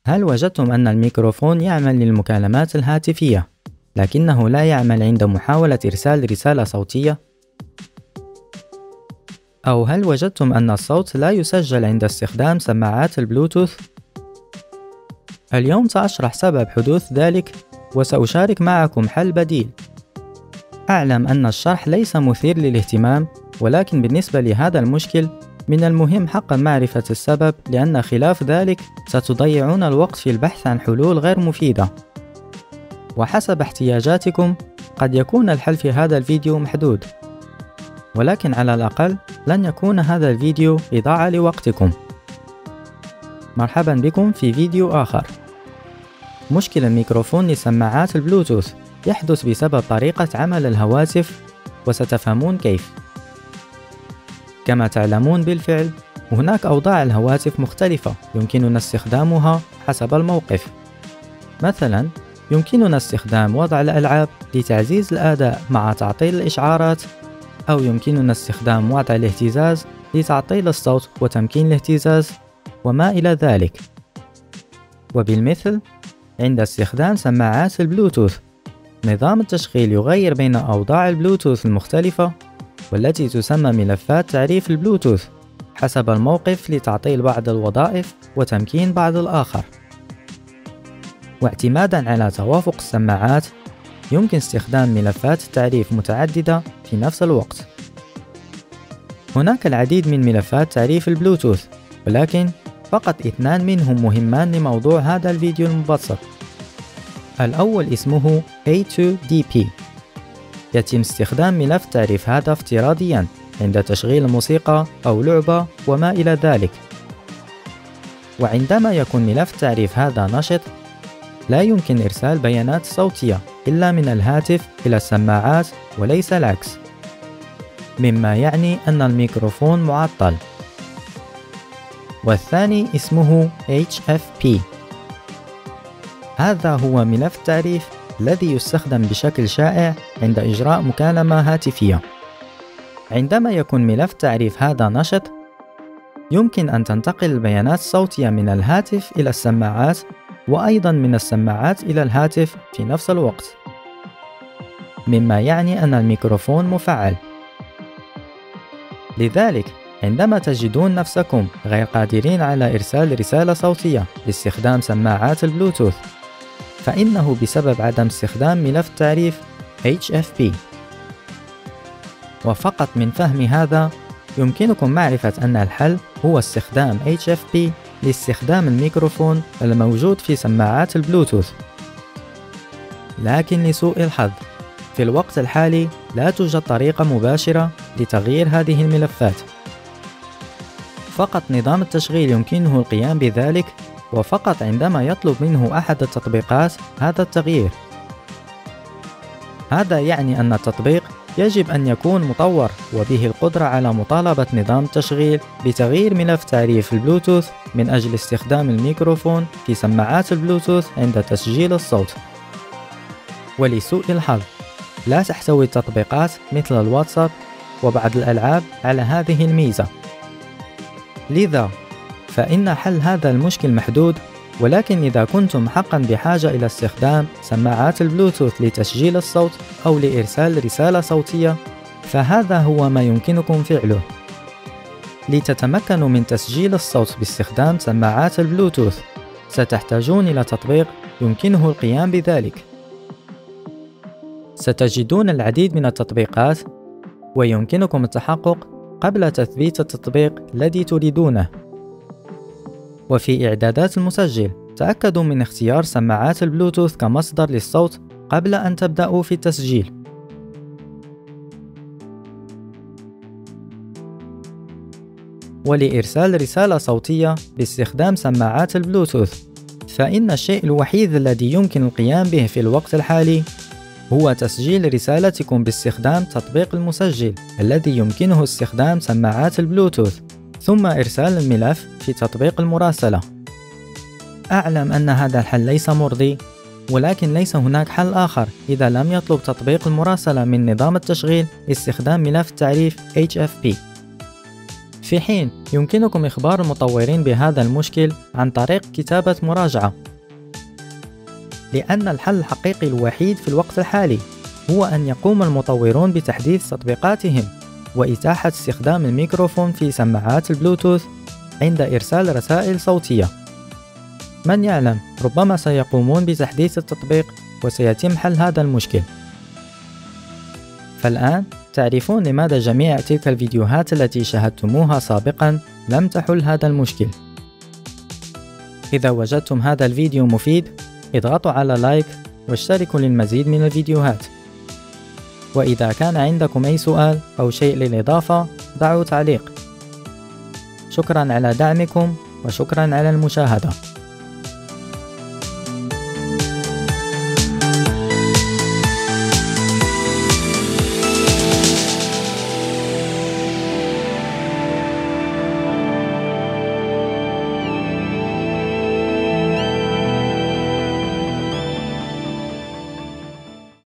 هل وجدتم أن الميكروفون يعمل للمكالمات الهاتفية، لكنه لا يعمل عند محاولة إرسال رسالة صوتية؟ أو هل وجدتم أن الصوت لا يسجل عند استخدام سماعات البلوتوث؟ اليوم سأشرح سبب حدوث ذلك، وسأشارك معكم حل بديل. أعلم أن الشرح ليس مثير للاهتمام، ولكن بالنسبة لهذا المشكل من المهم حقا معرفة السبب، لأن خلاف ذلك ستضيعون الوقت في البحث عن حلول غير مفيدة. وحسب احتياجاتكم قد يكون الحل في هذا الفيديو محدود، ولكن على الأقل لن يكون هذا الفيديو إضاعة لوقتكم. مرحبا بكم في فيديو آخر. مشكل الميكروفون لسماعات البلوتوث يحدث بسبب طريقة عمل الهواتف، وستفهمون كيف. كما تعلمون بالفعل هناك أوضاع الهواتف مختلفة يمكننا استخدامها حسب الموقف. مثلا يمكننا استخدام وضع الألعاب لتعزيز الأداء مع تعطيل الإشعارات، أو يمكننا استخدام وضع الاهتزاز لتعطيل الصوت وتمكين الاهتزاز وما إلى ذلك. وبالمثل عند استخدام سماعات البلوتوث، نظام التشغيل يغير بين أوضاع البلوتوث المختلفة، والتي تسمى ملفات تعريف البلوتوث، حسب الموقف لتعطيل بعض الوظائف وتمكين بعض الآخر. واعتمادا على توافق السماعات يمكن استخدام ملفات تعريف متعددة في نفس الوقت. هناك العديد من ملفات تعريف البلوتوث، ولكن فقط 2 منهم مهمان لموضوع هذا الفيديو المبسط. الأول اسمه A2DP، يتم استخدام ملف تعريف هذا افتراضيا عند تشغيل الموسيقى أو لعبة وما إلى ذلك. وعندما يكون ملف تعريف هذا نشط، لا يمكن إرسال بيانات صوتية إلا من الهاتف إلى السماعات وليس العكس، مما يعني أن الميكروفون معطل. والثاني اسمه HFP، هذا هو ملف تعريف الذي يستخدم بشكل شائع عند إجراء مكالمة هاتفية. عندما يكون ملف تعريف هذا نشط، يمكن أن تنتقل البيانات الصوتية من الهاتف إلى السماعات، وأيضا من السماعات إلى الهاتف في نفس الوقت، مما يعني أن الميكروفون مفعل. لذلك عندما تجدون نفسكم غير قادرين على إرسال رسالة صوتية باستخدام سماعات البلوتوث، فإنه بسبب عدم استخدام ملف تعريف HFP. وفقط من فهم هذا يمكنكم معرفة أن الحل هو استخدام HFP لاستخدام الميكروفون الموجود في سماعات البلوتوث. لكن لسوء الحظ في الوقت الحالي لا توجد طريقة مباشرة لتغيير هذه الملفات. فقط نظام التشغيل يمكنه القيام بذلك، وفقط عندما يطلب منه أحد التطبيقات هذا التغيير. هذا يعني أن التطبيق يجب أن يكون مطور وبه القدرة على مطالبة نظام التشغيل بتغيير ملف تعريف البلوتوث من أجل استخدام الميكروفون في سماعات البلوتوث عند تسجيل الصوت. ولسوء الحظ لا تحتوي التطبيقات مثل الواتساب وبعض الألعاب على هذه الميزة. لذا فإن حل هذا المشكل محدود، ولكن إذا كنتم حقا بحاجة إلى استخدام سماعات البلوتوث لتسجيل الصوت أو لإرسال رسالة صوتية، فهذا هو ما يمكنكم فعله. لتتمكنوا من تسجيل الصوت باستخدام سماعات البلوتوث، ستحتاجون إلى تطبيق يمكنه القيام بذلك. ستجدون العديد من التطبيقات، ويمكنكم التحقق قبل تثبيت التطبيق الذي تريدونه. وفي إعدادات المسجل تأكدوا من اختيار سماعات البلوتوث كمصدر للصوت قبل أن تبدأوا في التسجيل. ولإرسال رسالة صوتية باستخدام سماعات البلوتوث، فإن الشيء الوحيد الذي يمكن القيام به في الوقت الحالي هو تسجيل رسالتكم باستخدام تطبيق المسجل الذي يمكنه استخدام سماعات البلوتوث، ثم إرسال الملف في تطبيق المراسلة. أعلم أن هذا الحل ليس مرضي، ولكن ليس هناك حل آخر إذا لم يطلب تطبيق المراسلة من نظام التشغيل استخدام ملف تعريف HFP. في حين يمكنكم إخبار المطورين بهذا المشكل عن طريق كتابة مراجعة، لأن الحل الحقيقي الوحيد في الوقت الحالي هو أن يقوم المطورون بتحديث تطبيقاتهم وإتاحة استخدام الميكروفون في سماعات البلوتوث عند إرسال رسائل صوتية. من يعلم، ربما سيقومون بتحديث التطبيق وسيتم حل هذا المشكل. فالآن تعرفون لماذا جميع تلك الفيديوهات التي شاهدتموها سابقا لم تحل هذا المشكل. إذا وجدتم هذا الفيديو مفيد، اضغطوا على لايك واشتركوا للمزيد من الفيديوهات. وإذا كان عندكم أي سؤال أو شيء للإضافة، ضعوا تعليق. شكرا على دعمكم وشكرا على المشاهدة.